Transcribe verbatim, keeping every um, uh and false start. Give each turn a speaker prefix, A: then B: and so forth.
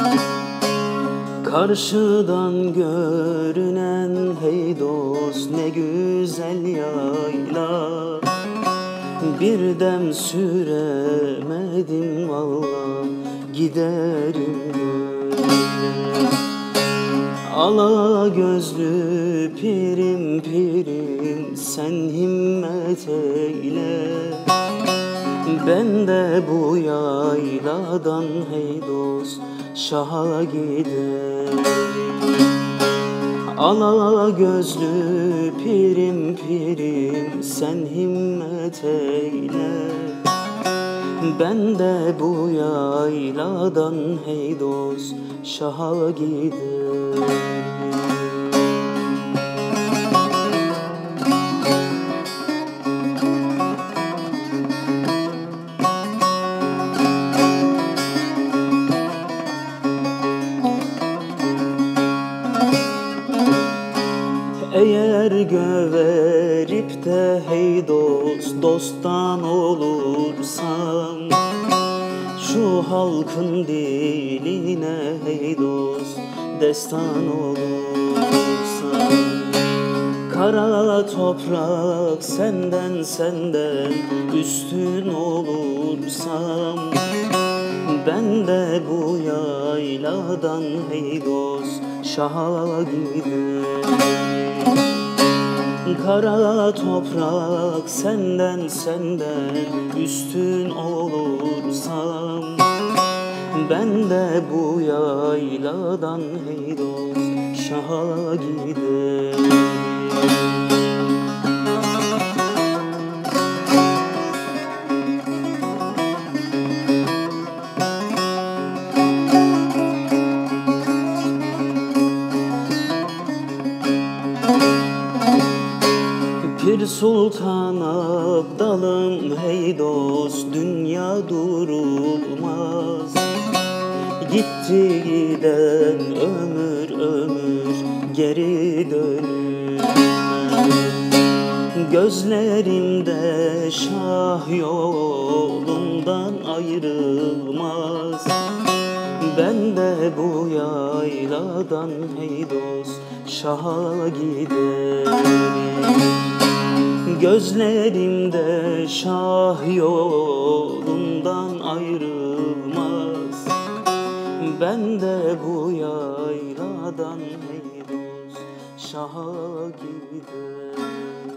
A: Karşıdan görünen hey dost ne güzel yayla, bir dem süremedim valla giderim böyle. Ala gözlü pirim pirim sen himmet eyle, ben de bu yayladan hey dost şaha giderim. Ala gözlü pirim pirim sen himmet eyle, ben de bu yayladan hey dost şaha giderim. Eğer göverip de hey dost dosttan olursam, şu halkın diline hey dost destan olursam, kara toprak senden senden üstün olursam, ben de bu yayladan hey dost şaha giderim. Kara toprak senden senden üstün olursam, ben de bu yayladan hey dost şaha giderim. Pir Sultan Abdalım hey dost dünya durulmaz, gitti giden ömür ömür geri dönmez. Gözlerimde şah yolundan ayrılmaz, ben de bu yayladan hey dost şaha giderim. Gözlerimde şah yolundan ayrılmaz, ben de bu yayladan hey dost şaha giderim.